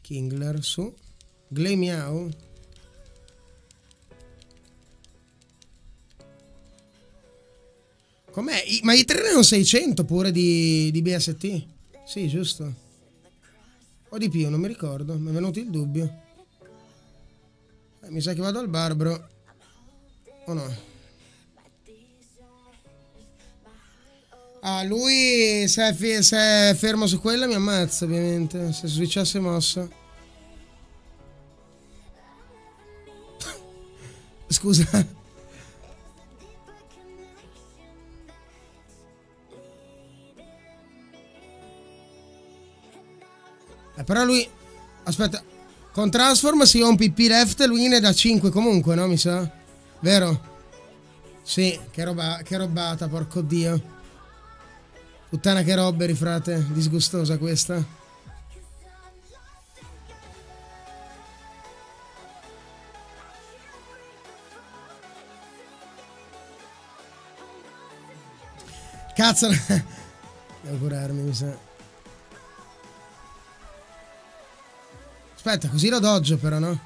Kingler su. Gleimiao. Com'è? Ma i 3 erano 600 pure di BST? Sì, giusto. O di più, non mi ricordo. Mi è venuto il dubbio. Mi sa che vado al bar, bro. O no? Ah, lui se è fermo su quella mi ammazza, ovviamente. Se switchasse mossa. Scusa. Però lui... Aspetta. Con Transform se io ho un PP left, lui ne dà 5 comunque, no? Mi sa. Vero? Sì, che robata, porco dio. Puttana che robberi, frate. Disgustosa questa. Cazzo. Devo curarmi, mi sa. Aspetta, così lo doggio però, no?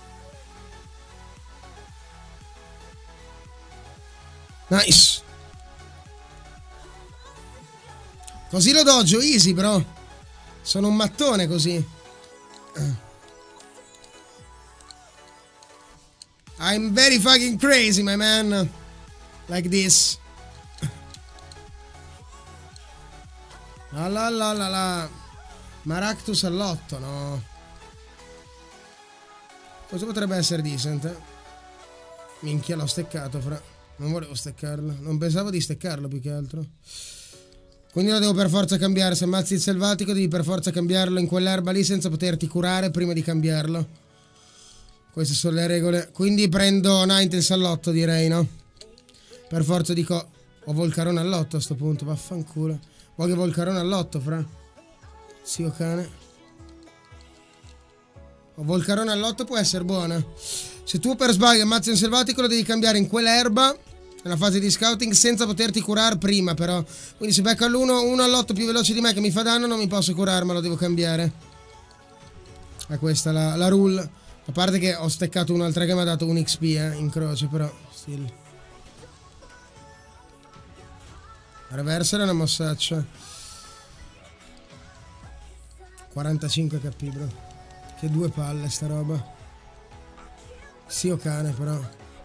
Nice. Così lo doggio, easy, bro. Sono un mattone così. I'm very fucking crazy, my man. Like this. La la la la la. Maractus all'8, no? Cosa potrebbe essere decent? Minchia, l'ho steccato, fra. Non volevo steccarlo. Non pensavo di steccarlo, più che altro. Quindi lo devo per forza cambiare. Se ammazzi il selvatico devi per forza cambiarlo in quell'erba lì senza poterti curare prima di cambiarlo. Queste sono le regole. Quindi prendo Ninetales all'8, direi, no? Per forza dico... Ho Volcarone all'8 a sto punto. Vaffanculo. Voglio Volcarone all'8, fra. Zio cane. O Volcarone all'8 può essere buona. Se tu per sbaglio ammazzi un selvatico lo devi cambiare in quell'erba nella fase di scouting senza poterti curare prima, però. Quindi se becco uno all'8 più veloce di me che mi fa danno non mi posso curare, ma lo devo cambiare. È questa la rule. A parte che ho steccato un'altra che mi ha dato un XP in croce, però still. Reversal è una mossaccia. 45 HP, bro. Che 2 palle sta roba. Sì o cane però.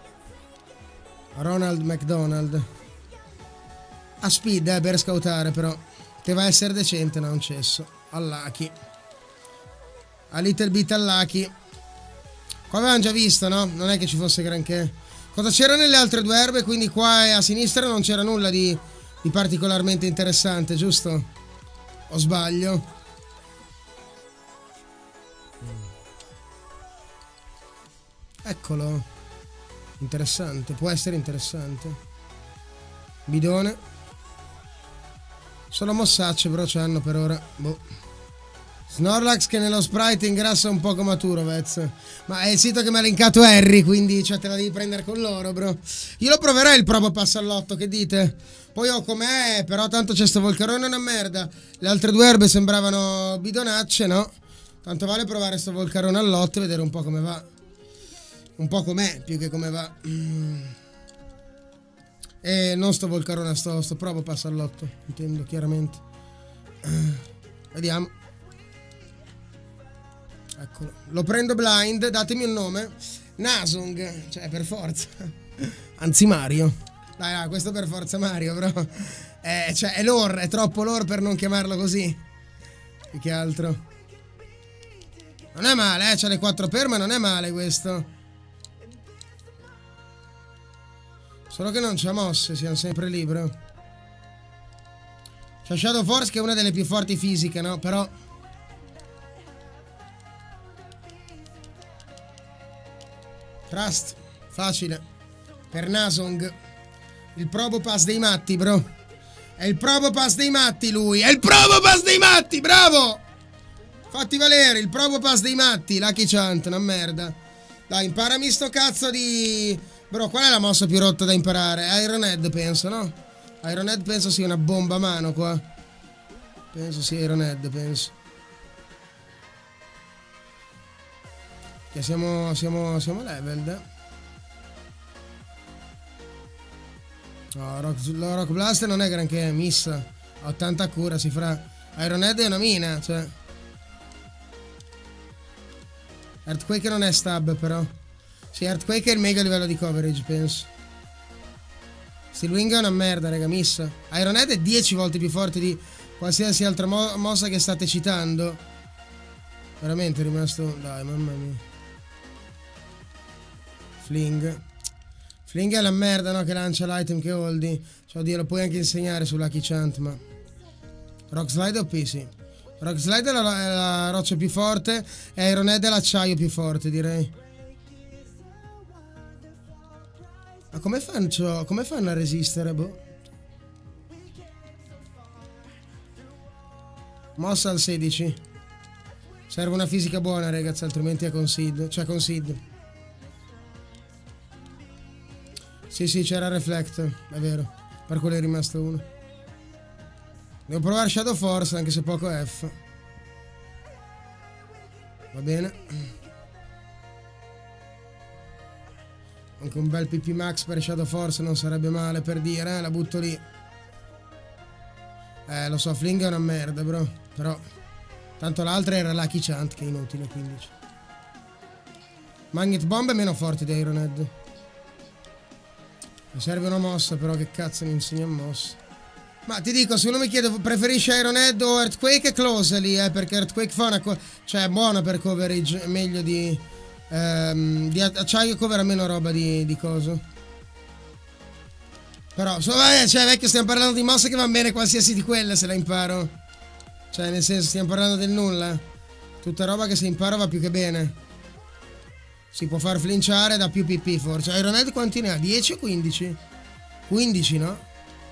Ronald McDonald. A speed per scoutare però. Che va a essere decente, no? Un cesso. All'Aki. A little bit all'Aki. Qua avevamo già visto, no? Non è che ci fosse granché. Cosa c'era nelle altre 2 erbe? Quindi qua a sinistra non c'era nulla di particolarmente interessante, giusto? O sbaglio? Eccolo. Interessante. Può essere interessante. Bidone. Solo mossacce però c'hanno per ora. Boh. Snorlax che nello sprite ingrassa un poco maturo, Vez. Ma è il sito che mi ha linkato Harry, quindi cioè, te la devi prendere con loro, bro. Io lo proverei il Probo Pass all'8, che dite? Poi ho com'è, però tanto c'è sto Volcarone, è una merda. Le altre 2 erbe sembravano bidonacce, no? Tanto vale provare sto Volcarone all'8 e vedere un po' come va. Un po' com'è, più che come va. E non sto Volcarone, sto Probo Pass all'8, intendo, chiaramente. Vediamo. Eccolo. Lo prendo blind, datemi un nome. Nasung, cioè per forza. Anzi Mario. Dai, questo per forza Mario, bro. Cioè è lore, è troppo lore per non chiamarlo così. Più che altro. Non è male, c'ha le 4 per, ma non è male questo. Solo che non c'ha mosse, siamo sempre lì, bro. C'ha Shadow Force che è una delle più forti fisiche, no? Però... Trust, facile. Per Nasong. Il Probo Pass dei matti, bro. È il Probo Pass dei matti lui. È il Probo Pass dei matti, bravo! Fatti valere, il Probo Pass dei matti. Lucky Chant, una merda. Dai, imparami sto cazzo di... Bro, qual è la mossa più rotta da imparare? Iron Head, penso, no? Iron Head penso sia una bomba a mano qua. Penso sia Iron Head, penso. Che siamo leveled. No, Rock Blast non è granché, missa. 80 cura, si fra. Ironhead è una mina, cioè. Earthquake non è stab, però. Sì, Earthquake è il meglio livello di coverage, penso. Steel Wing è una merda, raga, missa. Ironhead è 10 volte più forte di qualsiasi altra mossa che state citando. Veramente è rimasto... Dai, mamma mia. Fling. Fling è la merda, no? Che lancia l'item che holdi. Cioè, oddio, lo puoi anche insegnare su Lucky Chant, ma... Rock Slide o PC? Rock Slide è la roccia più forte e Ironhead è l'acciaio più forte, direi. Ma come fanno a resistere, boh? Mossa al 16. Serve una fisica buona, ragazzi, altrimenti è concede. Cioè, concede. Sì, c'era Reflect, è vero. Per quello è rimasto uno. Devo provare Shadow Force, anche se poco F. Va bene. Anche un bel PP Max per Shadow Force non sarebbe male, per dire, la butto lì. Lo so, Fling è una merda, bro. Però, tanto l'altra era Lucky Chant, che è inutile, 15. Magnet Bomb è meno forte di Ironhead. Mi serve una mossa, però che cazzo mi insegna mossa? Ma ti dico, se uno mi chiede preferisci Ironhead o Earthquake, è close lì, perché Earthquake fa una cioè è buona per coverage, è meglio di acciaio, covera meno roba di coso. Però, cioè vecchio, stiamo parlando di mosse che vanno bene qualsiasi di quelle se la imparo. Cioè, nel senso, stiamo parlando del nulla. Tutta roba che se imparo va più che bene. Si può far flinciare da più PP forse. Ironhead quanti ne ha? 10 o 15? 15, no?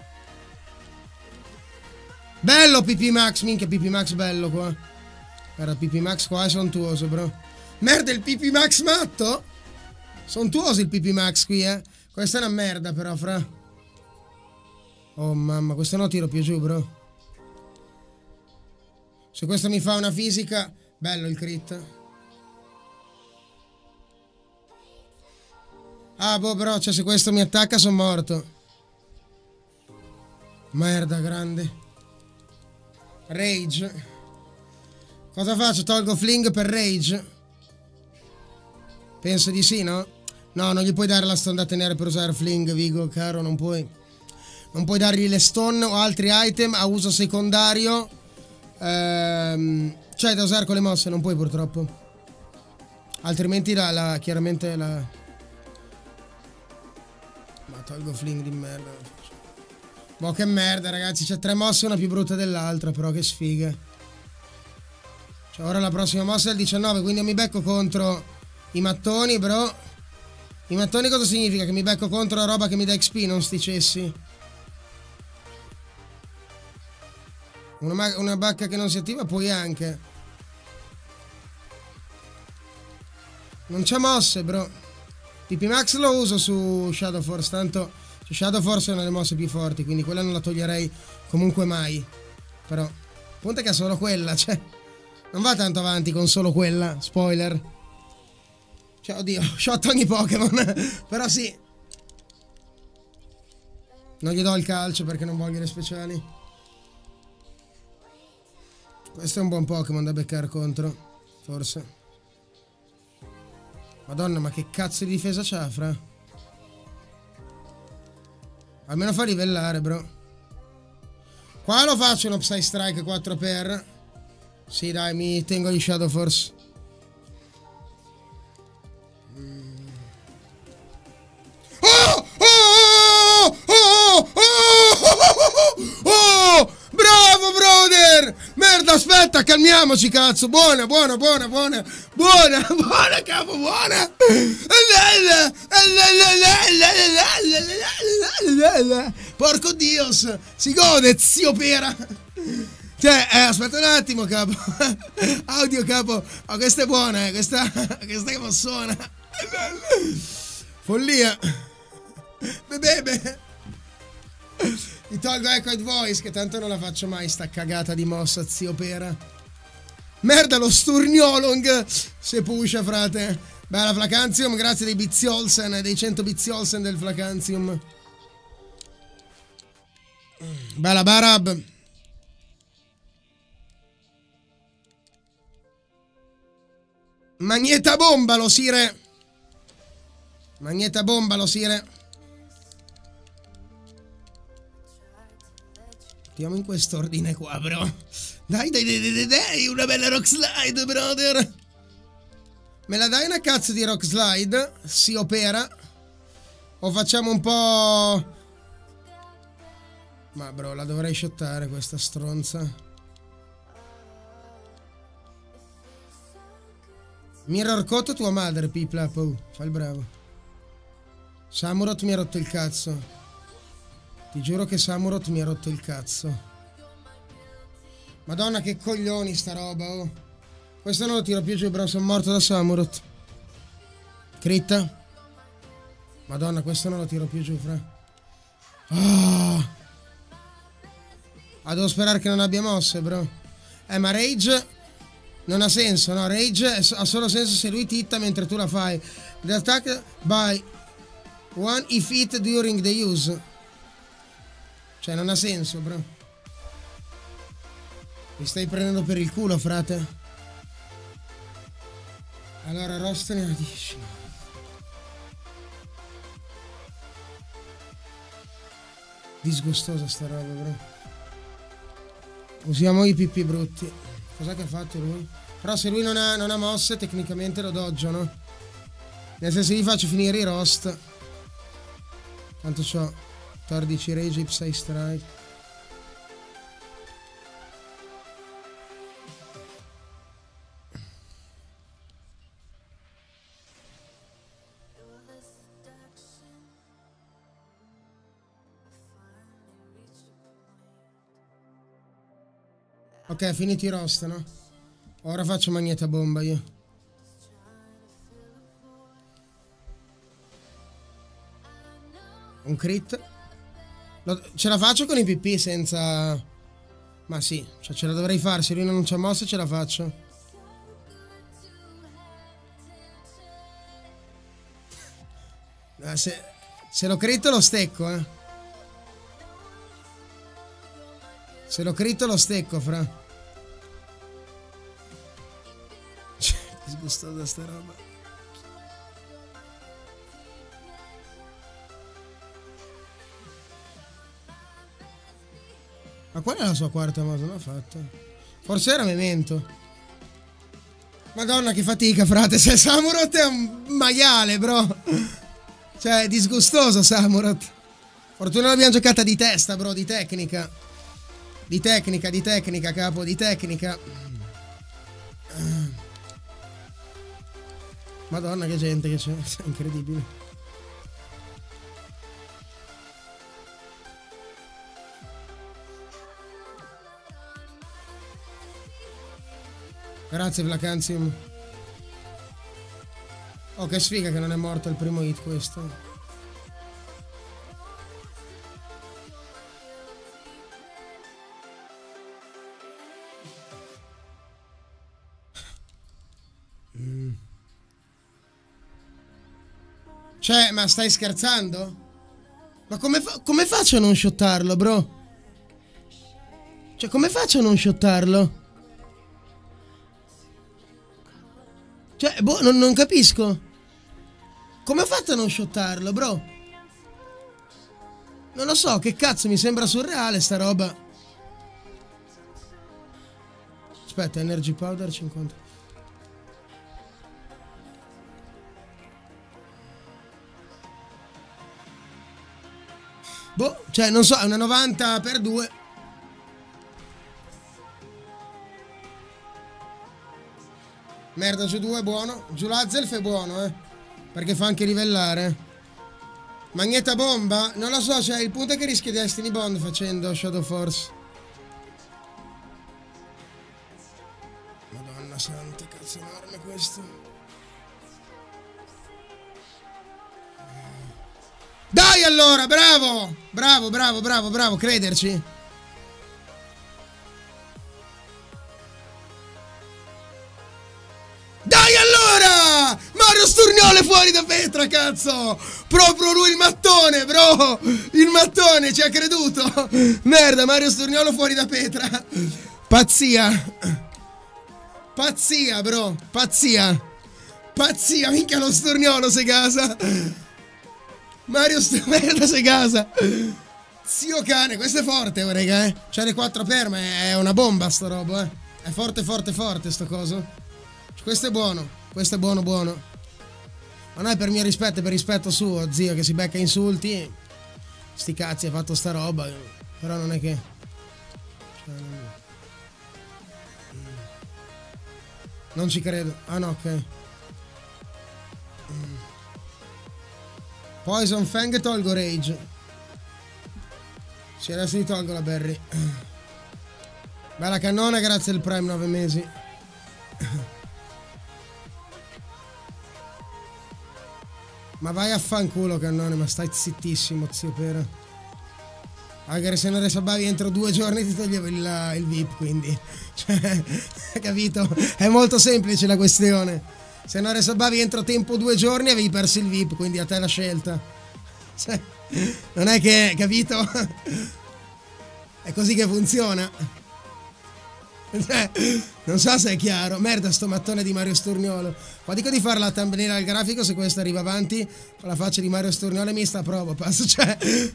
Bello PP Max, minchia PP Max bello qua. Guarda, PP Max qua è sontuoso, bro. Merda, il PP Max matto? Sontuoso il PP Max qui, Questa è una merda però, fra. Oh mamma, questo no tiro più giù, bro. Se questo mi fa una fisica, bello il crit. Ah, boh, bro, cioè se questo mi attacca sono morto. Merda, grande. Rage. Cosa faccio? Tolgo Fling per Rage? Penso di sì, no? No, non gli puoi dare la stondata nera per usare Fling, Vigo, caro, non puoi. Non puoi dargli le stone o altri item a uso secondario. Cioè da usare con le mosse, non puoi purtroppo. Altrimenti chiaramente la... Ma tolgo Fling di merda. Boh, che merda, ragazzi. C'è 3 mosse, una più brutta dell'altra, però che sfiga. Cioè, ora la prossima mossa è il 19, quindi io mi becco contro i mattoni, bro. I mattoni cosa significa? Che mi becco contro la roba che mi dà XP, non sti cessi. Una bacca che non si attiva, poi anche. Non c'è mosse, bro. PP Max lo uso su Shadow Force, tanto... Shadow Force è una delle mosse più forti, quindi quella non la toglierei comunque mai. Però, punta che ha solo quella, cioè... Non va tanto avanti con solo quella, spoiler. Cioè, oddio, shot ogni Pokémon. Però sì. Non gli do il calcio perché non voglio le speciali. Questo è un buon Pokémon da beccare contro, forse. Madonna, ma che cazzo di difesa c'ha, fra? Almeno fa livellare, bro. Qua lo faccio uno Psy Strike 4x. Sì, dai, mi tengo gli Shadow Force. Oh! Bravo, brother! Merda, aspetta, calmiamoci, cazzo. Buona, capo, buona. Porco Dios, si gode, zio Pera. Cioè, aspetta un attimo, capo. Audio, capo. Oh, questa è buona, questa che mossona. Follia. Bebe. Mi tolgo Echoed Voice, che tanto non la faccio mai sta cagata di mossa, zio Pera. Merda, lo Sturniolong se pusha, frate. Bella Flacantium, grazie dei Biziolsen, dei 100 Biziolsen del Flacantium. Bella Barab. Magneta bomba lo sire. Magneta bomba lo sire. Andiamo in quest'ordine qua, bro. Dai, una bella rock slide, brother. Me la dai una cazzo di rock slide? Si opera? O facciamo un po'... Ma bro, la dovrei shottare questa stronza. Mirror Coat tua madre, Piplap. Fai il bravo. Samurott mi ha rotto il cazzo. Ti giuro che Samurott mi ha rotto il cazzo. Madonna che coglioni sta roba, oh. Questo non lo tiro più giù, bro, sono morto da Samurott. Critta. Madonna, questo non lo tiro più giù, fra. Ah, devo sperare che non abbia mosse, bro. Ma Rage non ha senso, no? Rage ha solo senso se lui titta mentre tu la fai. The attack by one if hit during the use. Cioè, non ha senso, bro. Mi stai prendendo per il culo, frate. Allora, Rost ne ha 10. Disgustosa sta roba, bro. Usiamo i pipì brutti. Cos'è che ha fatto lui? Però se lui non ha mosse, tecnicamente lo doggio, no? Nel senso gli faccio finire i Rost. Tanto c'ho 14 Rage, Ipsai Strike. Ok, finiti i Rost, no? Ora faccio Magneta bomba io. Un crit. Ce la faccio con i PP senza... Ma sì, cioè ce la dovrei fare. Se lui non c'ha mosse ce la faccio. Se lo critto lo stecco, eh. Se lo critto lo stecco, fra. Disgustosa sta roba. Ma qual è la sua quarta mossa? Non l'ha fatta. Forse era Memento. Madonna che fatica, frate. Se Samurott è un maiale, bro. Cioè, è disgustoso Samurott. Fortuna l'abbiamo giocata di testa, bro. Di tecnica. Di tecnica, capo. Di tecnica. Madonna che gente che c'è. È incredibile. Grazie Flacantium. Oh che sfiga che non è morto il primo hit questo. Cioè, ma stai scherzando? Ma come faccio a non shottarlo, bro? Cioè, come faccio a non shottarlo? Cioè, boh, non capisco. Come ho fatto a non shottarlo, bro? Non lo so, che cazzo, mi sembra surreale sta roba. Aspetta, Energy Powder 50. Boh, cioè, non so, è una 90 per 2. Merda, giù 2 è buono. Giù l'Azelf è buono, perché fa anche livellare. Magneta bomba? Non lo so, cioè, il punto è che rischi Destiny Bond facendo Shadow Force. Madonna santa, cazzo enorme questo. Dai allora, bravo! Bravo, crederci. Dai allora! Mario Sturniolo è fuori da Petra, cazzo! Proprio lui il mattone, bro! Il mattone, ci ha creduto! Merda, Mario Sturniolo fuori da Petra! Pazzia! Pazzia, bro! Pazzia! Pazzia, minchia lo Sturniolo se gasa! Mario Sturniolo se gasa! Zio cane, questo è forte, oh, raga, eh! C'ha le 4 perme, è una bomba sta roba, eh! È forte, forte, forte sto coso! Questo è buono! Questo è buono, buono! Ma no, è per mio rispetto, è per rispetto suo, zio, che si becca insulti. Sti cazzi, ha fatto sta roba. Però non è che... Cioè, non ci credo. Ah no, ok. Poison Fang tolgo Rage. Sì, adesso gli tolgo la Berry. Bella cannone, grazie al Prime 9 mesi. Ma vai a fanculo cannone, ma stai zittissimo, zio Pera. Anche se non resabavi entro 2 giorni ti toglievo il VIP, quindi. Cioè, capito? È molto semplice la questione. Se non resabavi entro tempo 2 giorni avevi perso il VIP, quindi a te la scelta. Cioè, non è che, capito? È così che funziona. Cioè, non so se è chiaro. Merda sto mattone di Mario Sturniolo. Qua dico di fare la thumbnail al grafico. Se questo arriva avanti con la faccia di Mario Sturniolo e mi sta a prova. Passo, cioè.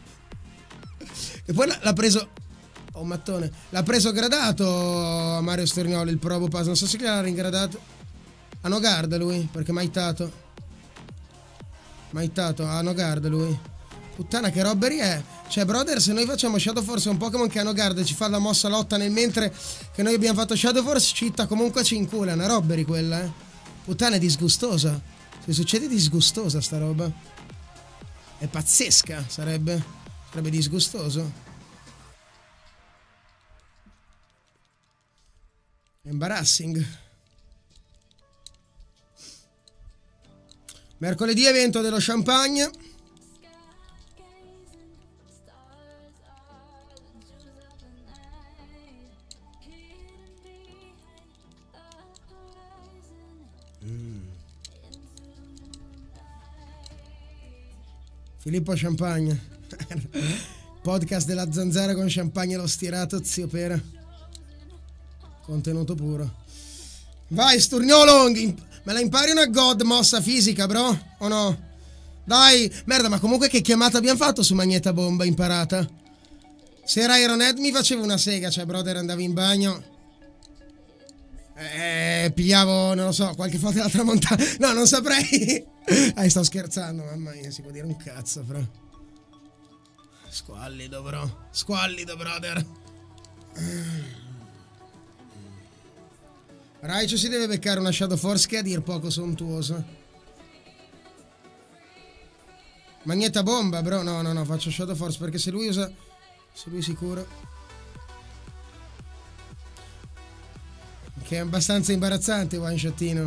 E poi l'ha preso. Oh mattone. L'ha preso gradato a Mario Sturniolo il Probo Pass. Non so se l'ha ringradato. A no guard lui. Perché maitato. Maitato. A no guard lui. Puttana che robbery è. Cioè brother, se noi facciamo Shadow Force è un Pokémon che a no guard ci fa la mossa lotta nel mentre che noi abbiamo fatto Shadow Force, citta comunque ci incula. È una robbery quella, eh. Puttana è disgustosa. Se succede è disgustosa sta roba. È pazzesca sarebbe. Sarebbe disgustoso. Embarrassing. Mercoledì evento dello Champagne. Filippo Champagne. Podcast della zanzara con Champagne lo stirato, zio Pera. Contenuto puro. Vai Sturniolo, me la impari una god mossa fisica, bro? O no? Dai, merda, ma comunque che chiamata abbiamo fatto su Magneta Bomba imparata? Se era Ironhead mi facevo una sega, cioè brother andavo in bagno. Pigliavo, non lo so, qualche foto della tramontana. No, non saprei. Sto scherzando, mamma mia, si può dire un cazzo, però. Squallido, bro. Squallido, brother. Raichu si deve beccare una Shadow Force che è a dir poco sontuosa. Magneta Bomba, bro. No, no, no, faccio Shadow Force perché se lui usa... Se lui è sicuro... Che è abbastanza imbarazzante one shottino.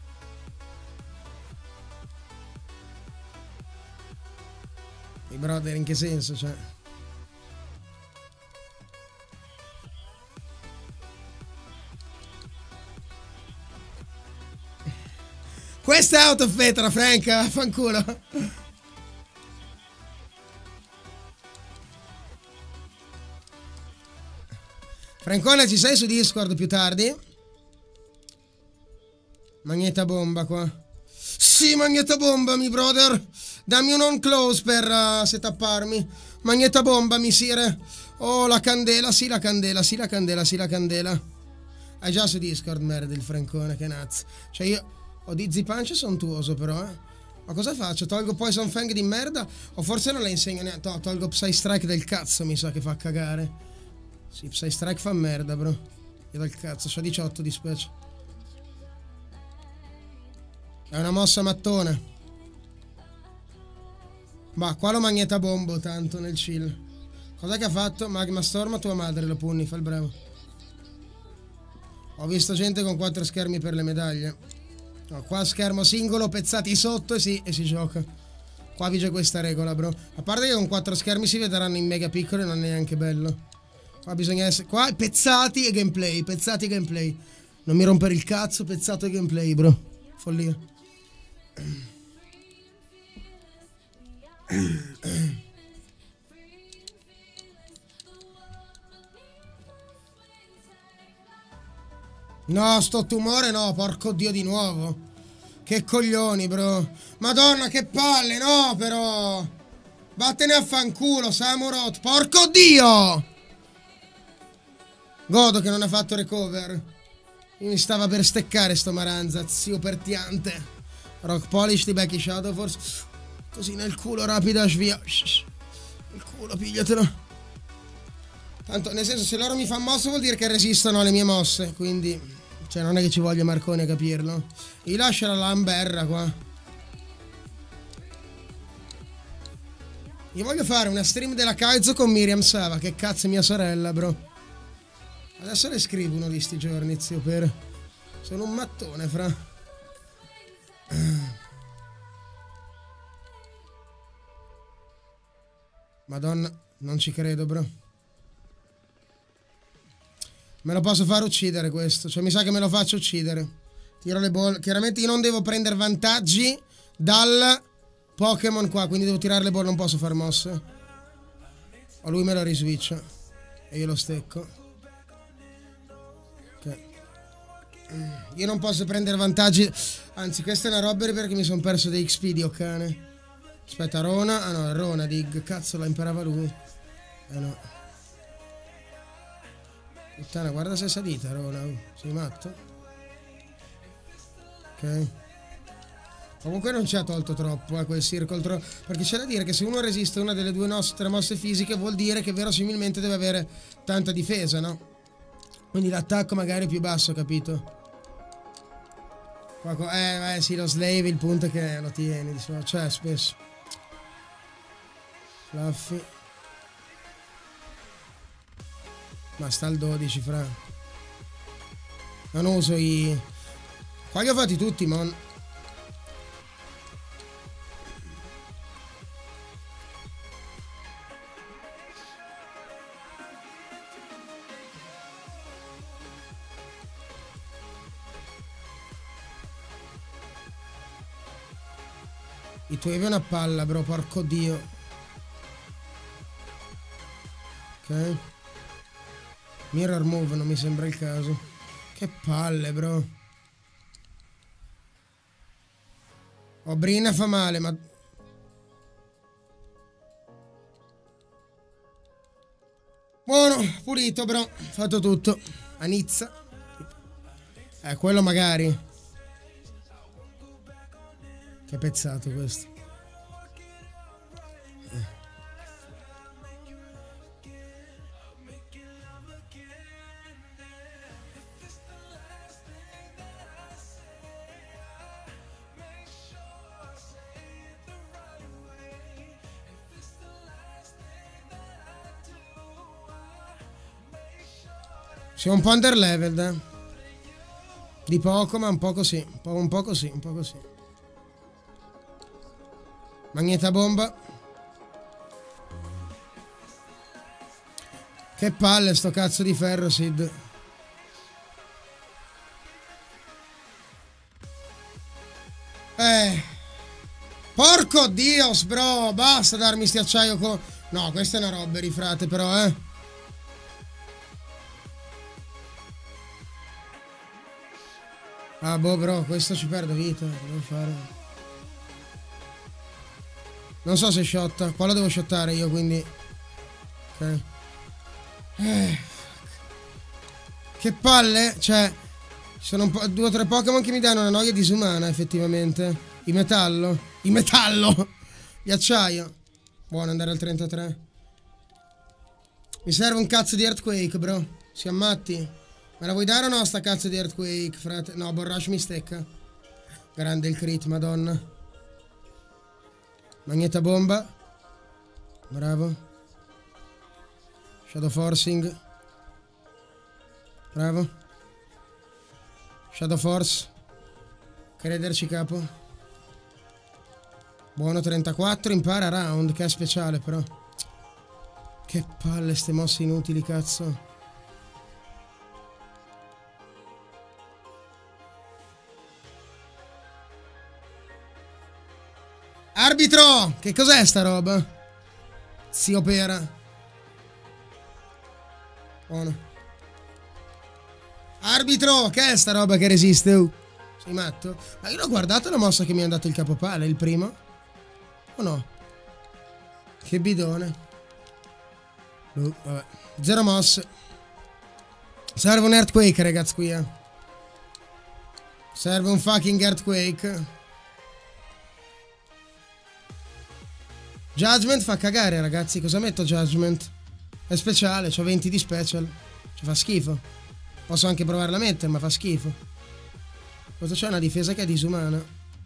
I brother in che senso, cioè? Questa è out of Petra, Franca, fanculo. Francona, ci sei su Discord più tardi? Magneta Bomba qua. Sì, Magneta Bomba, mi brother. Dammi un on close per setapparmi. Magneta Bomba, mi sire. Oh, la candela, sì, la candela, sì, la candela, sì, la candela. Hai già su Discord, merda, il Francone, che nazzo. Cioè io ho Dizzy Punch sontuoso però, eh. Ma cosa faccio? Tolgo Poison Fang di merda? O forse non la insegno neanche. No, tolgo Psy Strike del cazzo, mi sa che fa cagare. Sì, Psy Strike fa merda, bro. Io dal cazzo, c'ho 18 di specie. È una mossa mattone. Ma qua lo Magneta Bombo tanto nel chill. Cos'è che ha fatto? Magma Storm a tua madre lo punni, fa il bravo. Ho visto gente con 4 schermi per le medaglie. No, qua schermo singolo, pezzati sotto e si gioca. Qua vige questa regola, bro. A parte che con 4 schermi si vedranno in mega piccolo e non è neanche bello. Qua bisogna essere... Qua pezzati e gameplay, pezzati e gameplay. Non mi rompere il cazzo, pezzato e gameplay, bro. Follia. No, sto tumore no, porco dio di nuovo. Che coglioni, bro. Madonna, che palle, no, però. Vattene a fanculo, Samurot. Porco dio! Godo che non ha fatto recover. Mi stava per steccare sto Maranza, zio pertiante. Rock Polish di Becky Shadow Force. Così nel culo, rapida, svia. Il culo, pigliatelo. Tanto, nel senso, se loro mi fanno mosse vuol dire che resistono alle mie mosse, quindi... Cioè, non è che ci voglia Marconi a capirlo. Gli lascia la lamberra qua. Io voglio fare una stream della Kaizo con Miriam Sava. Che cazzo è mia sorella, bro. Adesso le scrivo uno di sti giorni, zio, per... Sono un mattone, fra. Madonna, non ci credo, bro. Me lo posso fare uccidere questo. Cioè mi sa che me lo faccio uccidere. Tiro le bolle. Chiaramente io non devo prendere vantaggi dal Pokémon qua. Quindi devo tirare le bolle. Non posso far mosse. O lui me lo riswitcha. E io lo stecco. Ok. Io non posso prendere vantaggi. Anzi, questa è una roba perché mi sono perso dei XP di cane. Aspetta, Rona. Ah no, Rona Dig. Cazzo, la imparava lui. No. Puttana, guarda se è salita, Rona. Sei matto? Ok. Comunque non ci ha tolto troppo, quel circle. Perché c'è da dire che se uno resiste una delle due nostre mosse fisiche vuol dire che verosimilmente deve avere tanta difesa, no? Quindi l'attacco magari è più basso, capito? Sì, lo slave, il punto è che lo tieni, diciamo. Cioè, spesso. Fluffy. Ma sta al 12, fra. Non uso i... Qua li ho fatti tutti, mon. I tuoi è una palla, bro, porco dio. Ok. Mirror move, non mi sembra il caso. Che palle, bro. Oh, Brina fa male, ma... Buono, pulito, bro. Fatto tutto. A Nizza. Quello magari. Che pezzato questo. Siamo un po' under leveled, Di poco, ma un po' così. Un po' così. Magneta bomba. Che palle sto cazzo di ferro, Sid. Porco Dios, bro. Basta darmi sti acciaio con... No, questa è una roba, rifrate, però, Ah, boh, bro, questo ci perdo vita. Che devo fare? Non so se shotta. Qua lo devo shottare io, quindi... Ok. Che palle. Cioè, ci sono 2 o 3 Pokémon che mi danno una noia disumana, effettivamente. Il metallo. Gli acciaio. Buono andare al 33. Mi serve un cazzo di Earthquake, bro. Siamo matti. Me la vuoi dare o no sta cazzo di Earthquake, frate? No, Borrash mi stecca. Grande il crit, madonna. Magneta bomba. Bravo. Shadow Forcing. Bravo. Shadow Force. Crederci, capo. Buono 34, impara round, che è speciale però. Che palle ste mosse inutili, cazzo. Arbitro! Che cos'è sta roba? Si opera. Buono. Arbitro! Che è sta roba che resiste? Sei matto? Ma io l'ho guardato la mossa che mi ha dato il capopalla, il primo? O no? Che bidone. Vabbè. Zero mosse. Serve un earthquake, ragazzi, qui, Serve un fucking earthquake. Judgment fa cagare, ragazzi. Cosa metto Judgment? È speciale, c'ho 20 di special. Ci fa schifo. Posso anche provarla a mettere, ma fa schifo. Questo c'è una difesa che è disumana.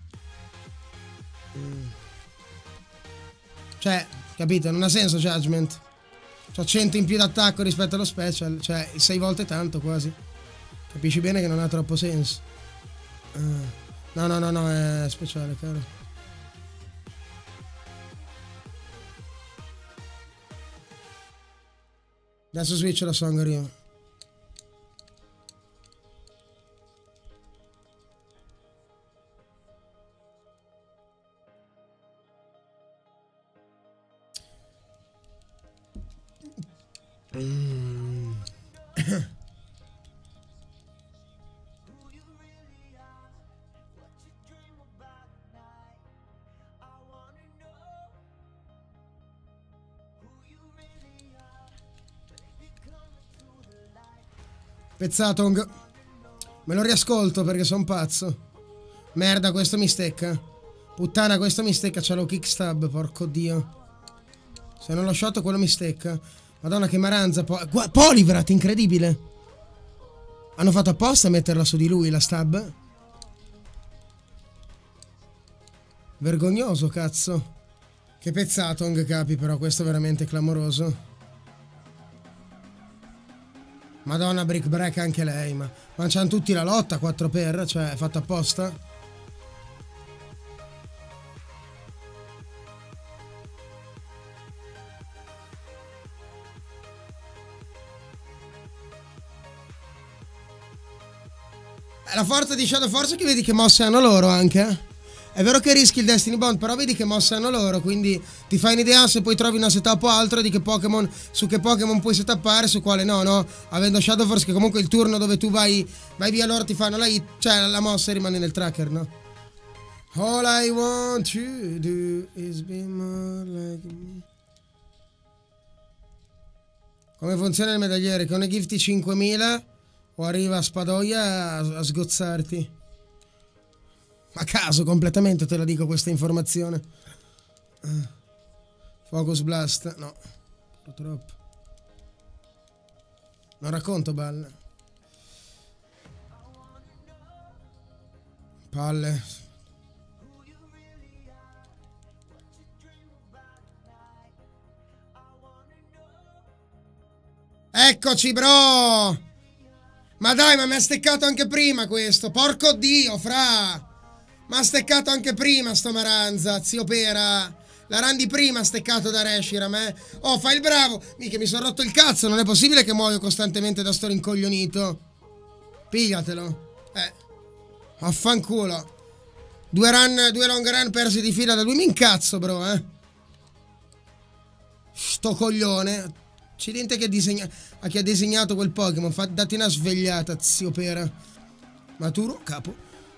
Cioè, capito? Non ha senso Judgment. C'ho 100 in più d'attacco rispetto allo special. Cioè, 6 volte tanto quasi. Capisci bene che non ha troppo senso. No, è speciale, caro. Adesso switch la Song io. Pezzatong. Me lo riascolto perché sono pazzo. Merda, questo mi stecca. Puttana, questo mi stecca. C'ha lo kickstab, porco dio. Se non lo shot quello mi stecca. Madonna che maranza. Polivrat, incredibile. Hanno fatto apposta a metterla su di lui, la stab. Vergognoso, cazzo. Che pezzatong, capi, però questo è veramente clamoroso. Madonna, brick break anche lei, ma c'hanno tutti la lotta 4 per, cioè è fatta apposta. La forza di Shadow Force è che vedi che mosse hanno loro anche. È vero che rischi il Destiny Bond, però vedi che mosse hanno loro, quindi ti fai un'idea se poi trovi una setup o altro di che Pokémon, su che Pokémon puoi setuppare, su quale no. Avendo Shadow Force che comunque il turno dove tu vai via loro ti fanno la hit, cioè la mossa rimane nel tracker, no? All I want to do is be more like me. Come funziona il medagliere? Che ne gifti 5000 o arriva a Spadoia a sgozzarti? A caso, completamente te la dico questa informazione. Focus Blast, no. Purtroppo. Non racconto balle. Palle. Eccoci, bro! Ma dai, ma mi ha steccato anche prima questo. Porco Dio, fra! Ma ha steccato anche prima sto Maranza, zio Pera. La Randi prima ha steccato da Reshiram, Oh, fai il bravo. Mica mi sono rotto il cazzo, non è possibile che muoio costantemente da sto rincoglionito. Pigliatelo. Affanculo. 2 long run persi di fila da lui. Mi incazzo, bro, Sto coglione. Accidente che a chi ha disegnato quel Pokémon. Datti una svegliata, zio Pera. Maturo, capo.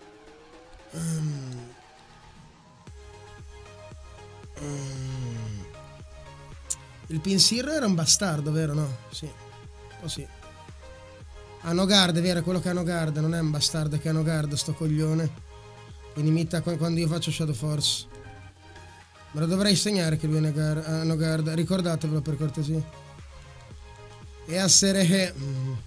Il Pinsir era un bastardo, vero? No? Sì. Oh sì. Hanogard, vero? Quello che ha Hanogard. Non è un bastardo che ha Hanogard, sto coglione. Quindi imita quando io faccio Shadow Force. Me lo dovrei segnare che lui è Hanogard. Ricordatevelo per cortesia. E a Serehe.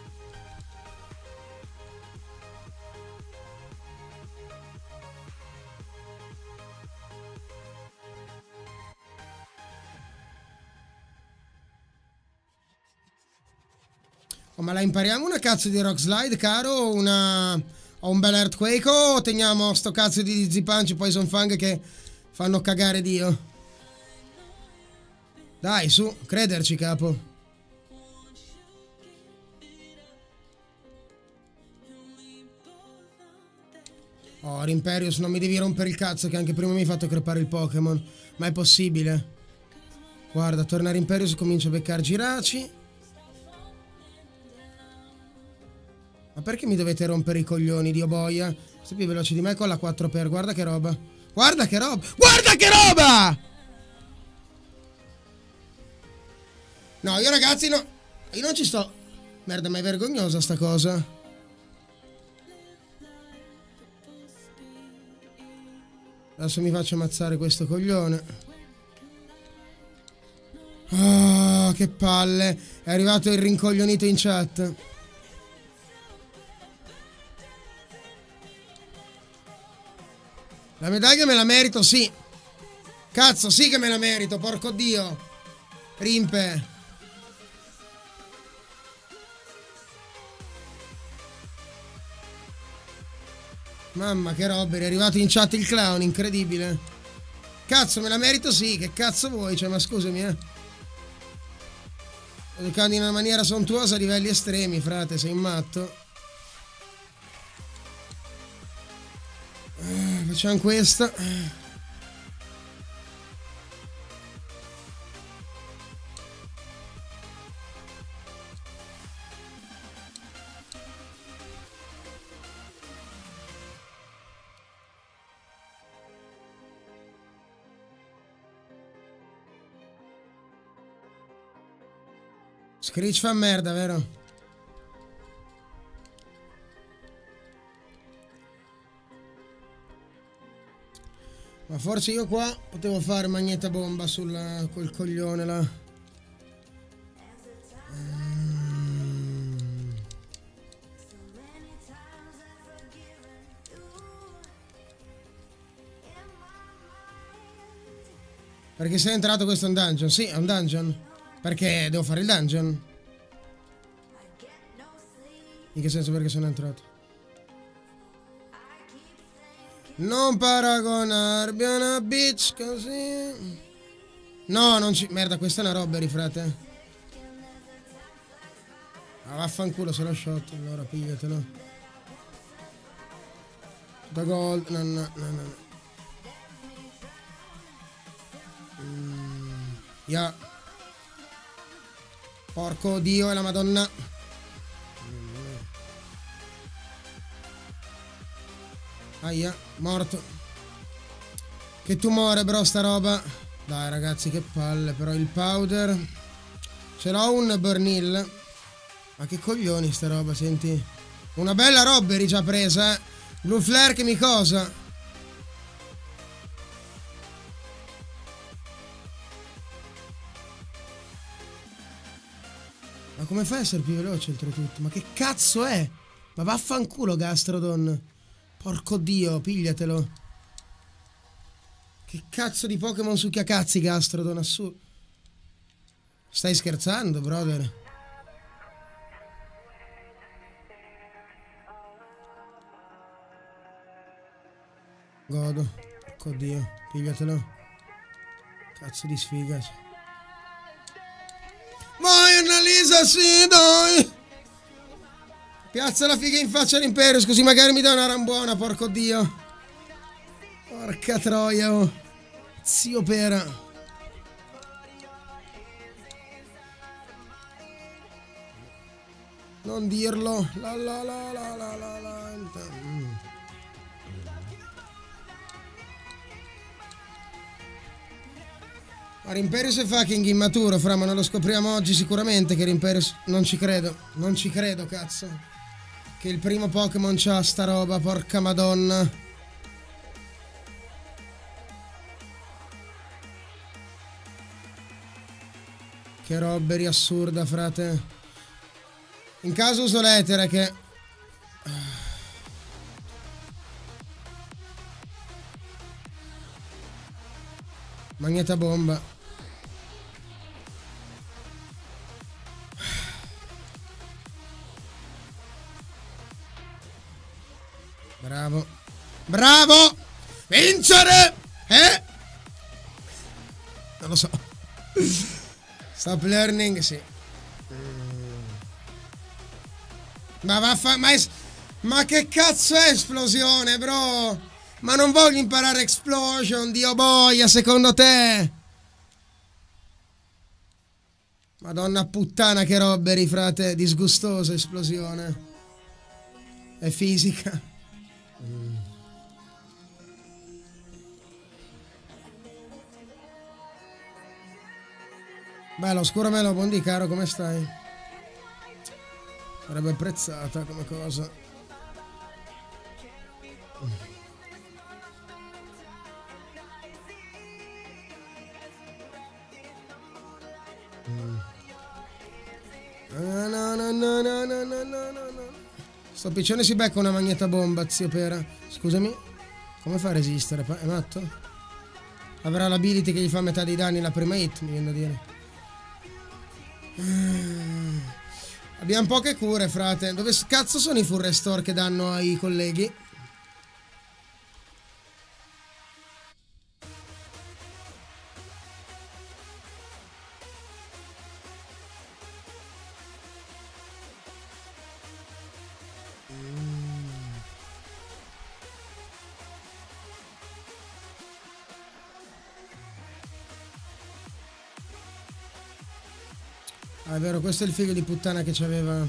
Oh, ma la impariamo una cazzo di Rock Slide, caro? O un bel Earthquake? O teniamo sto cazzo di Dizzy Punch e Poison Fang che fanno cagare Dio? Dai, su, crederci, capo. Oh, Rimperius, non mi devi rompere il cazzo che anche prima mi hai fatto crepare il Pokémon. Ma è possibile? Guarda, torna Rimperius e comincia a beccare Giraci. Ma perché mi dovete rompere i coglioni, Dio boia? Sei più veloce di me con la 4x, guarda che roba. Guarda che roba! Guarda che roba! No, io ragazzi no. Io non ci sto. Merda, ma è vergognosa sta cosa. Adesso mi faccio ammazzare questo coglione. Oh, che palle. È arrivato il rincoglionito in chat. La medaglia me la merito, sì. Cazzo, sì che me la merito, porco dio. Rimpe. Mamma che roba, è arrivato in chat il clown, incredibile. Cazzo, me la merito sì, che cazzo vuoi? Cioè, ma scusami, Sto giocando in una maniera sontuosa a livelli estremi, frate, sei un matto. Facciamo questa. Screech fa merda, vero? Ma forse io qua potevo fare magneta bomba col coglione là. Perché sei entrato questo è un dungeon? Sì, è un dungeon. Perché devo fare il dungeon? In che senso perché sono entrato? Non paragonarmi a una bitch così. No, non ci... Merda, questa è una robbery, frate. Ah, vaffanculo se l'ho shot. Allora pigliatelo. Da gold. No. Ya. Porco dio e la madonna. Aia, morto. Che tumore bro sta roba. Dai ragazzi che palle. Però il powder. Ce l'ho un Burnil. Ma che coglioni sta roba, senti. Una bella robbery già presa, Blue Flare che mi cosa. Ma come fai a essere più veloce oltretutto? Ma che cazzo è? Ma vaffanculo Gastrodon. Porco dio, pigliatelo. Che cazzo di Pokémon succhiacazzi Gastrodon, assurdo. Stai scherzando, brother? Godo. Porco dio, pigliatelo. Cazzo di sfiga. Vai Annalisa, sì, dai! Piazza la figa in faccia all'Imperius, così magari mi dà una rambuona, porco dio. Porca troia, oh. Zio pera. Non dirlo. La. Ma Rimperius è fucking immaturo, fra, ma non lo scopriamo oggi sicuramente che Rimperius... Non ci credo, cazzo. Che il primo Pokémon c'ha sta roba, porca madonna. Che robbery assurda, frate. In caso uso l'etere che... Magneta bomba. Bravo. Bravo! Vincere! Non lo so. Stop learning, sì. Ma Ma che cazzo è esplosione, bro? Ma non voglio imparare explosion, Dio boia, secondo te? Madonna puttana che robberi, frate, disgustosa esplosione. È fisica. Beh, l'oscuro melo Bondi, caro, come stai? Sarebbe apprezzata come cosa. No. Sto piccione si becca una magneta bomba, zio Pera. Scusami, come fa a resistere? È matto? Avrà l'ability che gli fa metà dei danni la prima hit, mi viene da dire. Abbiamo poche cure, frate. Dove cazzo sono i full restore che danno ai colleghi? Ah, è vero, questo è il figlio di puttana che c'aveva.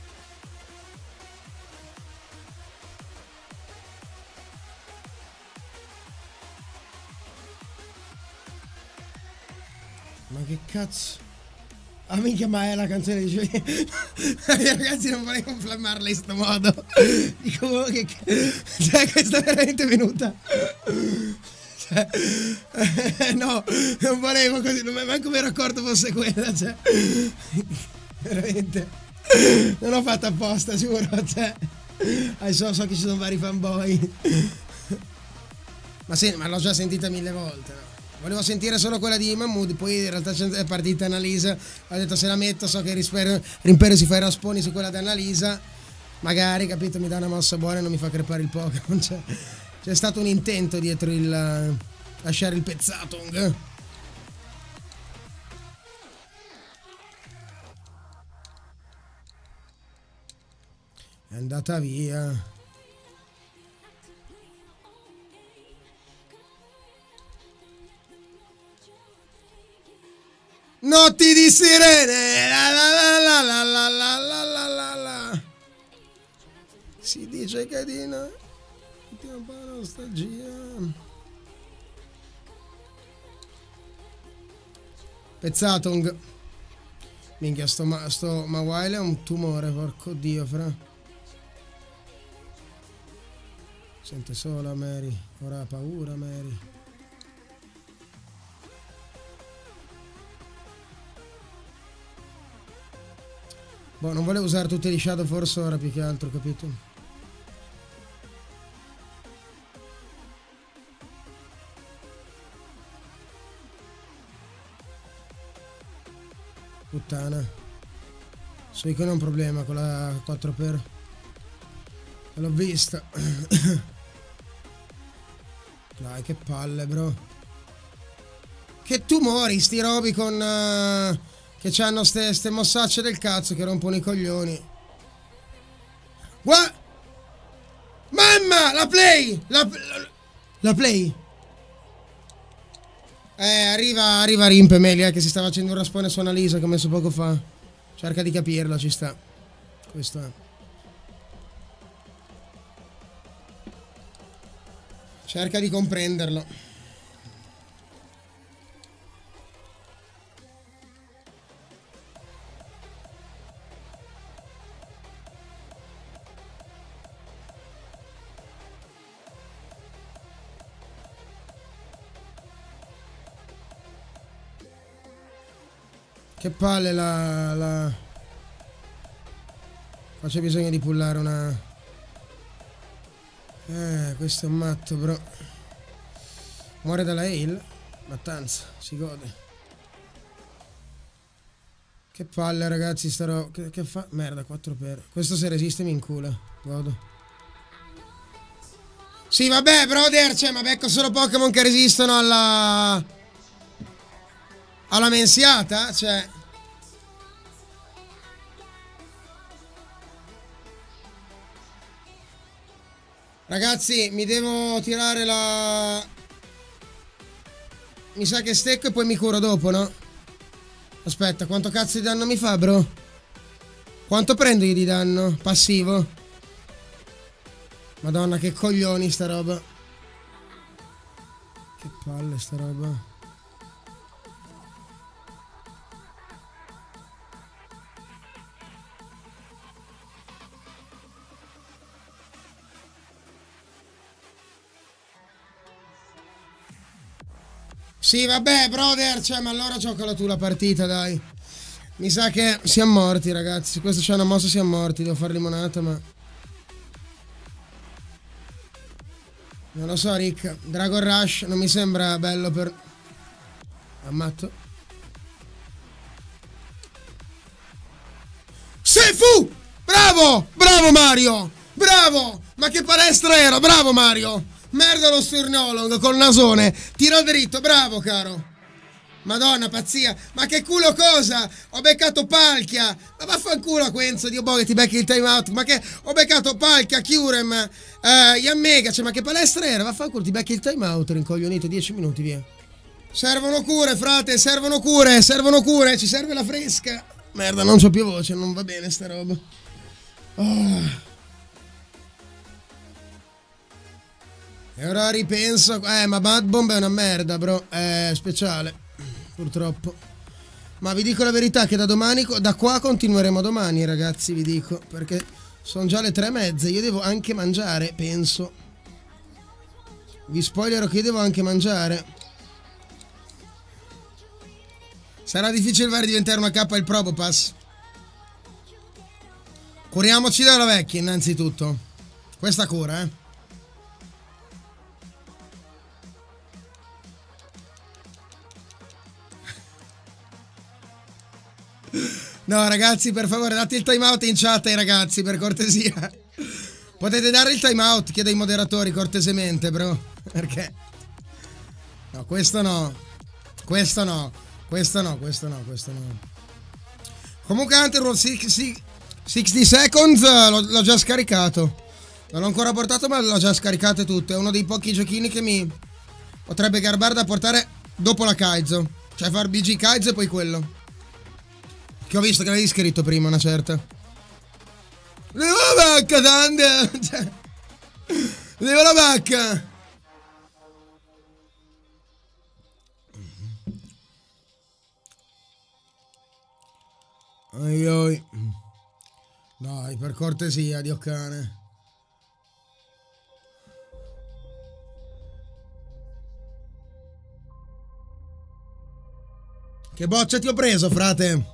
Ma che cazzo? Ah, minchia, ma è la canzone di Giulia. Ragazzi, non volevo inflammarla in sto modo. Dico, che cioè, questa è veramente venuta. Cioè, no, non volevo così, non manco mi ero accorto fosse quella, cioè. Veramente. Non ho fatto apposta, giuro, cioè. So che ci sono vari fanboy. Ma sì, ma l'ho già sentita 1000 volte, no? Volevo sentire solo quella di Mahmood, poi in realtà è partita Annalisa, ho detto se la metto so che Rimpero si fa i rasponi su quella di Annalisa, magari, capito, mi dà una mossa buona e non mi fa crepare il Pokémon, cioè, c'è stato un intento dietro il lasciare il Pezzatong. È andata via. Notti di sirene, la. Si dice che di noi ti un po' nostalgia. Pezzatong. Minchia, sto Mawile è un tumore, porco dio, fra. Sente sola Mary, ora ha paura Mary. Boh, non volevo usare tutti gli Shadow Force ora, più che altro, capito? Puttana. Suicune è un problema con la 4x. L'ho vista. Dai, che palle, bro. Che tumori, sti robi con... che c'hanno ste mossacce del cazzo che rompono i coglioni. Mamma! La play! La play! Arriva Rimp Melia che si sta facendo un raspone su Annalisa che ho messo poco fa. Cerca di capirla, ci sta. Questo è. Cerca di comprenderlo. Che palle Qua c'è bisogno di pullare una... questo è un matto, bro. Muore dalla heal? Mattanza, si gode. Che palle, ragazzi, starò... Che fa? Merda, 4x. Questo se resiste mi incula. Godo. Sì, vabbè, brother, cioè, ma becco solo Pokémon che resistono alla mensiata, cioè... Ragazzi, mi devo tirare la... Mi sa che stecco e poi mi curo dopo, no? Aspetta, quanto cazzo di danno mi fa, bro? Quanto prendo io di danno? Passivo? Madonna, che coglioni sta roba. Che palle sta roba. Sì, vabbè, brother, cioè, ma allora giocala tu la partita, dai. Mi sa che siamo morti, ragazzi. Questo c'è una mossa, siamo morti. Devo fare limonata, ma... Non lo so, Rick. Dragon Rush non mi sembra bello per... Ammatto. Sefu! Bravo! Bravo, Mario! Bravo! Ma che palestra era! Bravo, Mario! Merda lo Sturnolong col nasone. Tiro dritto, bravo, caro. Madonna, pazzia. Ma che culo cosa? Ho beccato Palkia. Ma vaffanculo a Quenzo, Dio boh che ti becchi il timeout. Ma che... Ho beccato Palkia, Kyurem, Yammega. Cioè, ma che palestra era? Vaffanculo, ti becchi il timeout, rincoglionito. 10 minuti, via. Servono cure, frate, servono cure, servono cure. Ci serve la fresca. Merda, non c'ho più voce, non va bene sta roba. Oh. E ora ripenso... ma Bad Bomb è una merda, bro. È speciale. Purtroppo. Ma vi dico la verità che da domani... Da qua continueremo domani, ragazzi, vi dico. Perché sono già le 3:30. Io devo anche mangiare, penso. Vi spoilerò che io devo anche mangiare. Sarà difficile fare diventare una K il Probopass. Curiamoci dalla vecchia, innanzitutto. Questa cura, No, ragazzi, per favore, date il timeout in chat ai ragazzi, per cortesia. Potete dare il timeout, chiedo ai moderatori, cortesemente, bro. Perché? No, questo no. Questo no. Questo no, questo no, questo no. Comunque Hunter 60 Seconds l'ho già scaricato. Non l'ho ancora portato, ma l'ho già scaricato tutto. È uno dei pochi giochini che mi potrebbe garbare da portare dopo la Kaizo. Cioè far BG Kaizo e poi quello. Che ho visto che l'avevi scritto prima, una certa. Levo la vacca, Thunder! Cioè, levo la vacca! Oi oi. Dai, per cortesia, Dio cane. Che boccia ti ho preso, frate?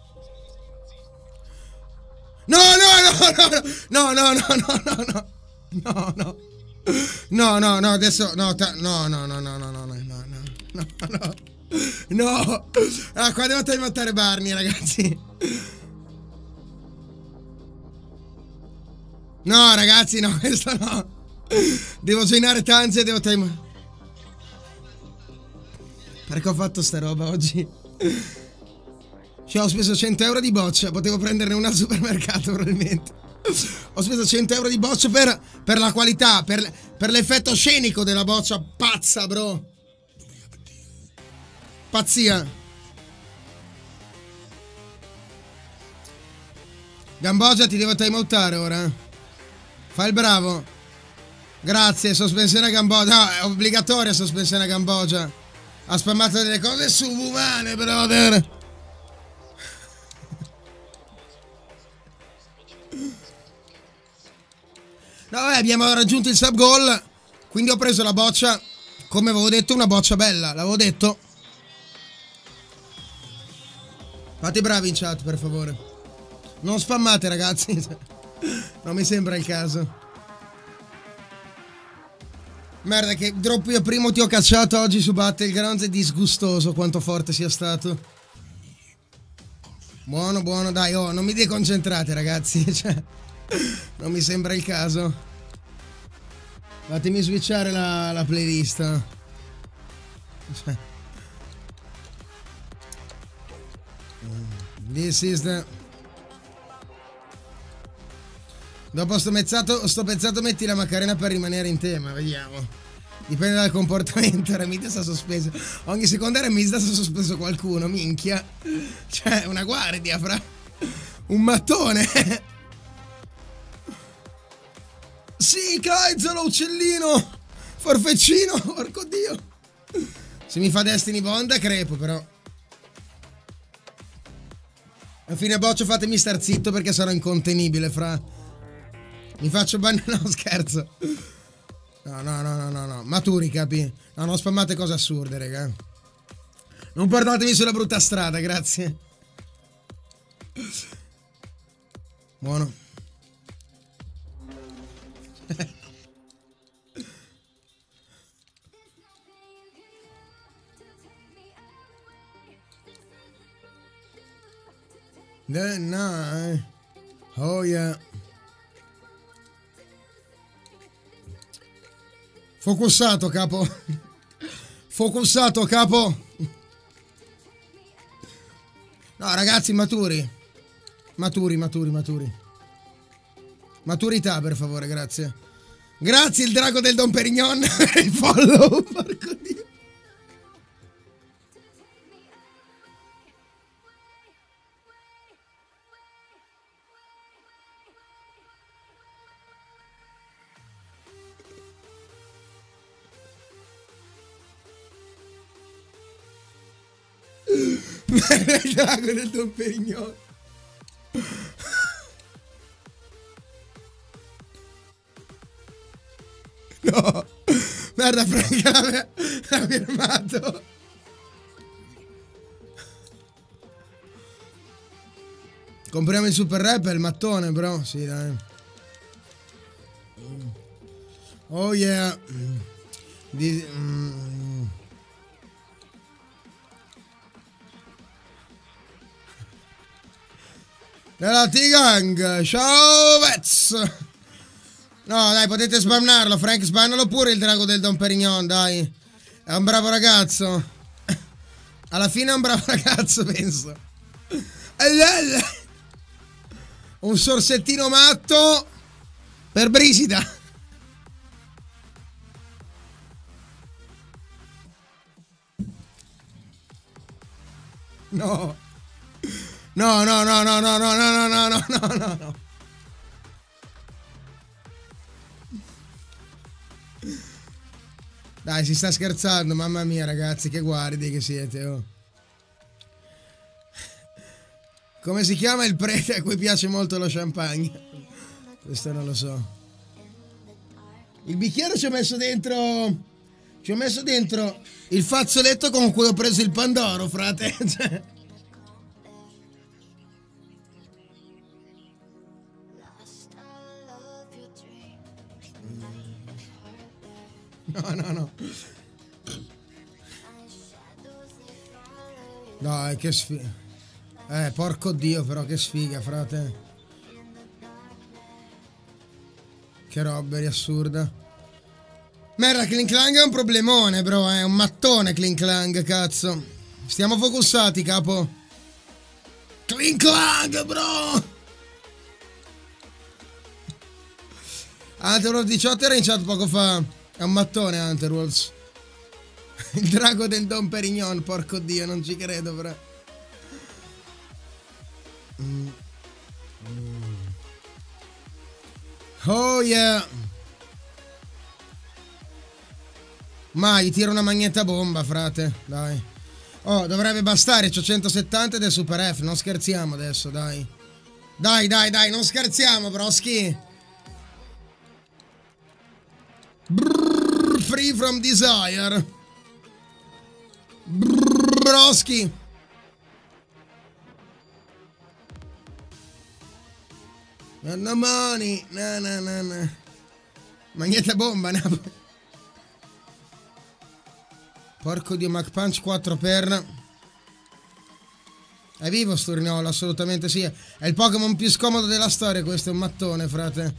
No, no, no, no, no, no, no, no, no, no, no, no, no, adesso, no, no, no, no, no, no, no, no, no, no, no, no, ah, qua devo timeoutare Barney, ragazzi. No, ragazzi, no, questo no. Devo joinare Tanzi e devo timeoutare. Perché ho fatto sta roba oggi? Cioè, ho speso 100 euro di boccia, potevo prenderne una al supermercato probabilmente. Ho speso 100 euro di boccia per la qualità, per l'effetto scenico della boccia pazza, bro. Pazzia. Gambogia, ti devo timeoutare ora. Fai il bravo. Grazie, sospensione a Gambogia. No, è obbligatoria sospensione a Gambogia. Ha spammato delle cose subumane, brother. No, abbiamo raggiunto il sub goal. Quindi ho preso la boccia. Come avevo detto, una boccia bella. L'avevo detto. Fate bravi in chat, per favore. Non spammate, ragazzi. Non mi sembra il caso. Merda, che troppo io primo ti ho cacciato oggi su Battlegrounds. È disgustoso quanto forte sia stato. Buono, buono, dai, oh, non mi deconcentrate, ragazzi. Cioè, non mi sembra il caso. Fatemi switchare la playlist. Cioè. This is the... Dopo sto pezzato metti la Macarena per rimanere in tema, vediamo. Dipende dal comportamento, Ramita sta sospeso. Ogni seconda Ramita sta sospeso qualcuno, minchia. Cioè, una guardia, fra. Un mattone. Sì, Kaizalo, uccellino. Forfeccino, porco dio. Se mi fa Destiny Bond crepo, però. A fine boccio fatemi star zitto perché sarò incontenibile, fra. Mi faccio no, scherzo. No. Maturi, capi? No, non spammate cose assurde, raga. Non portatemi sulla brutta strada, grazie. Buono. The night. Oh yeah. Focussato, capo. Focussato, capo. No, ragazzi, maturi. Maturi. Maturità, per favore, grazie. Grazie, il drago del Don Perignon, per il follow. Porco dio. Il drago del Don Perignon. No, merda, Frank l'ha firmato. Compriamo il super rap e il mattone, bro. Sì, dai. Oh yeah. Della T-Gang, ciao Vez. No, dai, potete spamnarlo, Frank, spannalo pure il drago del Don Perignon, dai. È un bravo ragazzo. Alla fine è un bravo ragazzo, penso. Un sorsettino matto per Brisida. No. No. Dai, si sta scherzando, mamma mia, ragazzi, che guardi che siete, oh. Come si chiama il prete a cui piace molto lo champagne? Questo non lo so. Il bicchiere ci ho messo dentro il fazzoletto con cui ho preso il Pandoro, frate. Cioè. No. Dai, che sfiga. Porco dio, però, che sfiga, frate. Che roba assurda. Merda, Clink Clang è un problemone, bro, è un mattone Clink Clang, cazzo. Stiamo focussati, capo. Clink Clang, bro. Underworld 18 era in chat poco fa. È un mattone Underworlds. Il drago del Don Perignon, porco dio, non ci credo, però. Oh yeah. Ma gli tiro una magneta bomba, frate, dai. Oh, dovrebbe bastare, c'ho 170 ed è Super F, non scherziamo adesso, dai. Dai, non scherziamo, broschi. Brrr, free from desire. Brrr, broschi. No money, no. Magneta bomba, no. Porco dio, Mach Punch 4 per. È vivo Sturniolo, assolutamente sì. È il Pokémon più scomodo della storia, questo è un mattone, frate.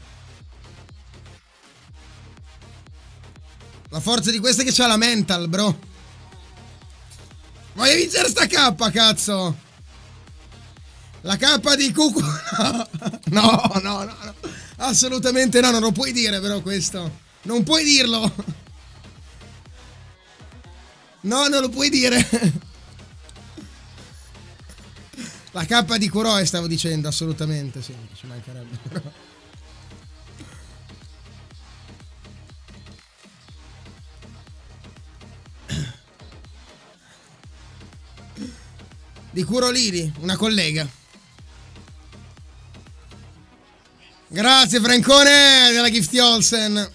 La forza di questo è che c'ha la mental, bro. Voglio vincere sta K, cazzo. La K di Cucu. No. Assolutamente no, non lo puoi dire però questo. Non puoi dirlo. No, non lo puoi dire. La K di Kuroe stavo dicendo, assolutamente, sì, ci mancherebbe. Di Kurolini, una collega. Grazie Francone della Gift Olsen.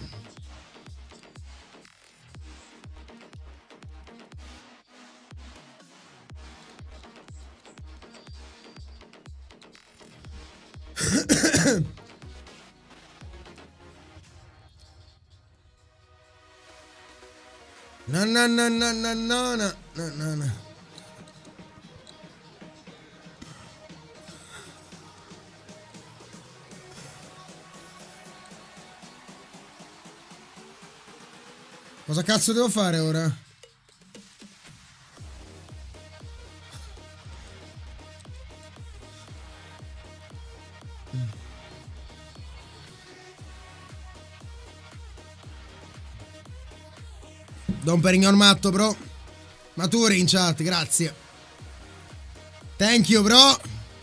No, no, no, no, no, no, no, no, no. Cosa cazzo devo fare ora? Don Perignon matto, bro. Maturi in chat, grazie. Thank you, bro.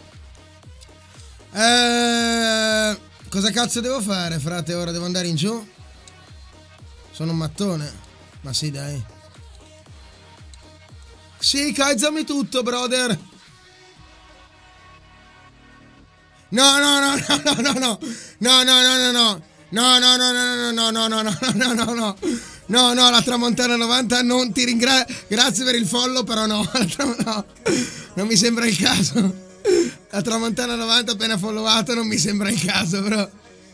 Cosa cazzo devo fare, frate? Ora devo andare in giù? Sono un mattone. Ma sì, dai. Sì, cazzami tutto, brother. No, no, no, no, no, no, no. No, no, no, no, no. No, no, no, no, no, no, no, no, no, no, no, no. No, no, la Tramontana 90 non ti ringrazio. Grazie per il follow, però no. No. Non mi sembra il caso. La Tramontana 90 appena followato non mi sembra il caso, però.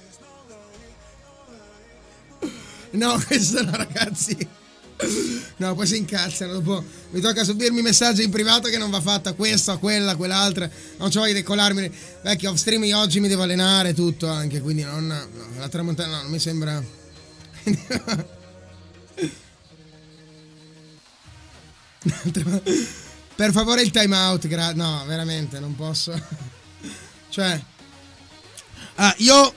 No, questo no, ragazzi. No, poi si incazzano. Dopo mi tocca subirmi messaggi in privato che non va fatta questa, quella, quell'altra. Non c'ho voglia di colarmi. Vecchio, off stream io oggi mi devo allenare tutto anche. Quindi no, la Tramontana no, non mi sembra. Per favore il time out. No, veramente, non posso. Cioè. Io.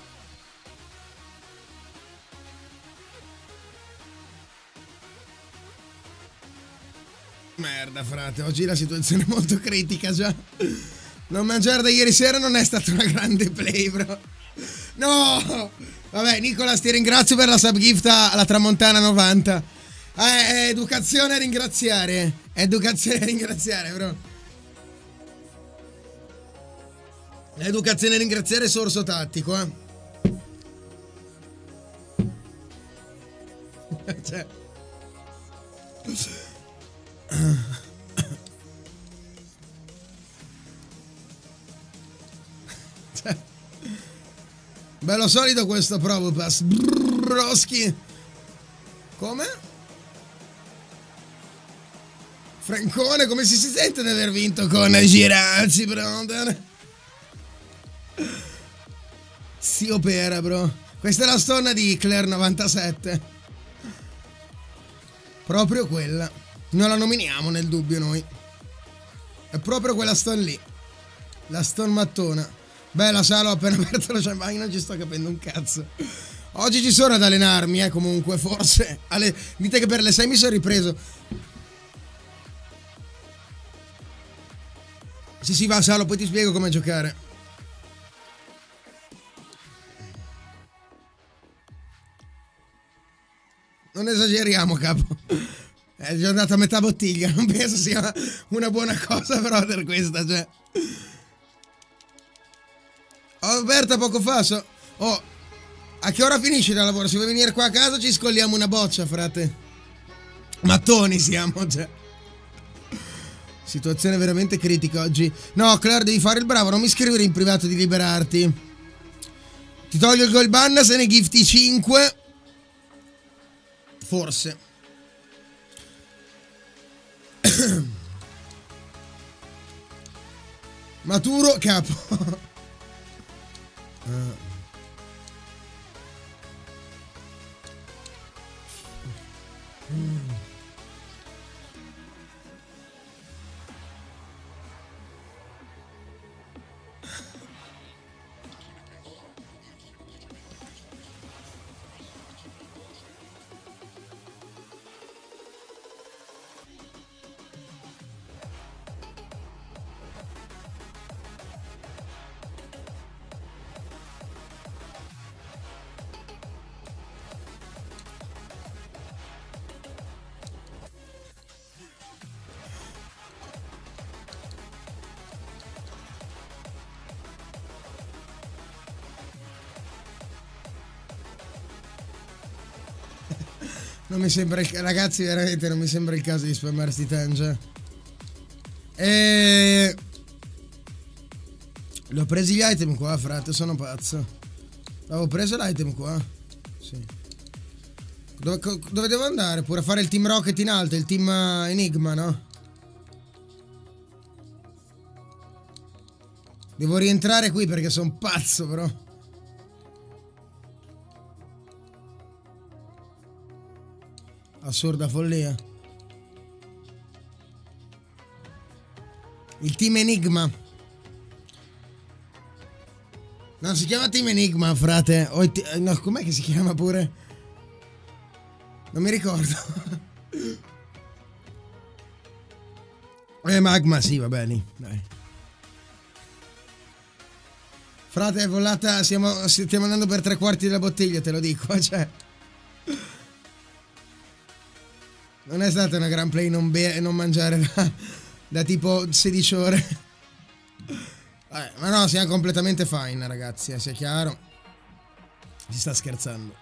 Merda, frate, oggi la situazione è molto critica già. Non mangiare da ieri sera non è stata una grande play, bro. No! Vabbè, Nicolas, ti ringrazio per la subgift alla Tramontana 90. Educazione a ringraziare. Educazione a ringraziare, bro. Educazione a ringraziare sorso tattico, Cioè. Cioè. Bello solido questo Probopass. Broski. Come? Francone, come si sente di aver vinto con Girazzi, brother? Si opera, bro. Questa è la stonna di Hitler 97. Proprio quella. Non la nominiamo nel dubbio noi. È proprio quella stone lì. La stone mattona. Bella Salo, ho appena aperto lo champagne, non ci sto capendo un cazzo. Oggi ci sono ad allenarmi, comunque, forse. Dite che per le 6 mi sono ripreso. Sì, va Salo, poi ti spiego come giocare. Non esageriamo, capo. È già andata a metà bottiglia. Non penso sia una buona cosa, però, per questa, cioè. Ho aperta poco fa. Oh, a che ora finisci da lavoro? Se vuoi venire qua a casa ci scolliamo una boccia, frate. Mattoni siamo, cioè. Situazione veramente critica oggi. No, Claire, devi fare il bravo. Non mi scrivere in privato di liberarti. Ti toglio il gold ban se ne gifti 5. Forse. Maturo capo. Non mi sembra il... Ragazzi, veramente non mi sembra il caso di spammare sti tange. Li ho presi gli item qua, frate, sono pazzo. Avevo preso l'item qua. Sì. Dove devo andare? Pure a fare il Team Rocket in alto, il Team Enigma, no? Devo rientrare qui perché sono pazzo, bro. Assurda follia. Il Team Enigma. Non si chiama Team Enigma, frate. No, com'è che si chiama pure? Non mi ricordo. Magma, sì, va bene. Dai. Frate, è volata. Stiamo andando per 3/4 della bottiglia, te lo dico. Cioè. Non è stata una gran play non mangiare da tipo 16 ore. Ma no, siamo completamente fine, ragazzi, sia chiaro. Si sta scherzando.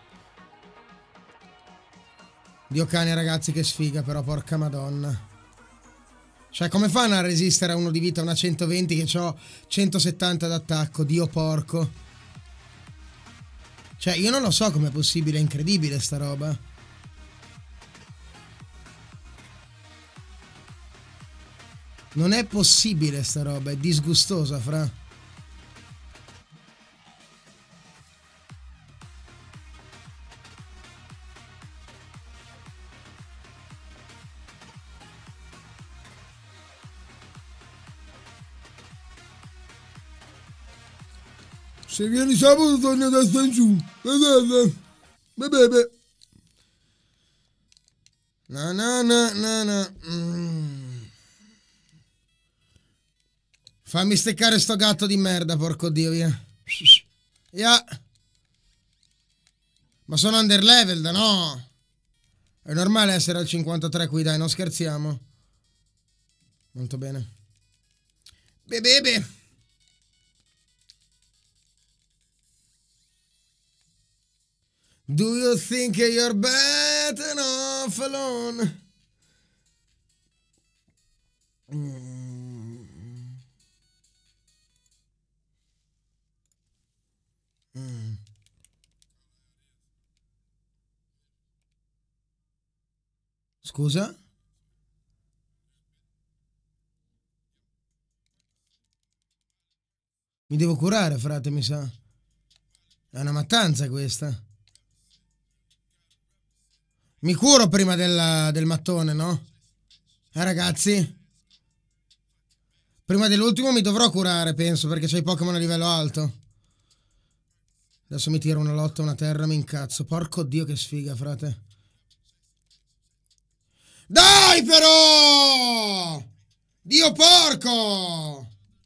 Dio cane, ragazzi, che sfiga, però, porca madonna. Cioè, come fanno a resistere a uno di vita, una 120 che ho 170 d'attacco? Dio porco. Cioè, io non lo so com'è possibile, è incredibile sta roba. Non è possibile sta roba, è disgustosa, fra. Se vieni sabato torni a testa in giù. Bebe. No. Fammi steccare sto gatto di merda, porco dio, via. Yeah. Ma sono under level, no? È normale essere al 53 qui, dai, non scherziamo. Molto bene. Bebe. Do you think you're better off alone? Scusa? Mi devo curare, frate, mi sa. È una mattanza questa. Mi curo prima del mattone, no? Ragazzi? Prima dell'ultimo mi dovrò curare, penso, perché c'hai Pokémon a livello alto. Adesso mi tiro una lotta, una terra, mi incazzo. Porco dio che sfiga, frate. Dai però! Dio porco!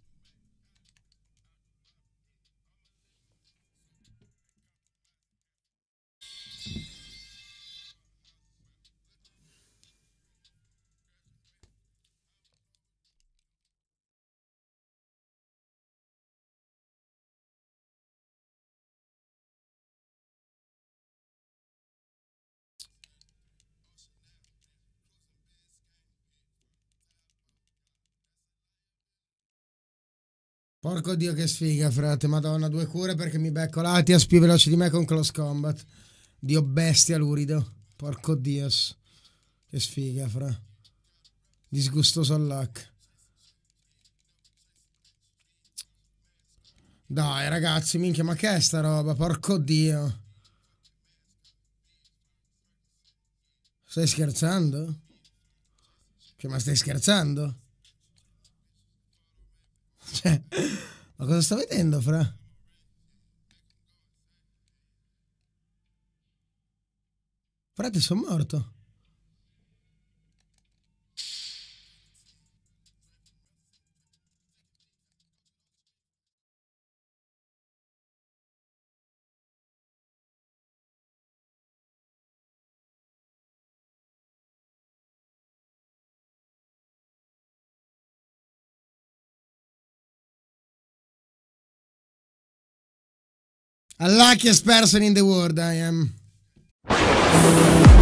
Porco dio che sfiga, frate. Madonna, 2 cure perché mi becco l'Atias più veloce di me con Close Combat. Dio bestia lurido. Porco dios. Che sfiga, fra. Disgustoso all'hack. Dai, ragazzi, minchia, ma che è sta roba? Porco dio. Stai scherzando? Cioè, ma stai scherzando? Cioè, ma cosa sto vedendo, fra? Frate, sono morto. Luckiest person in the world I am.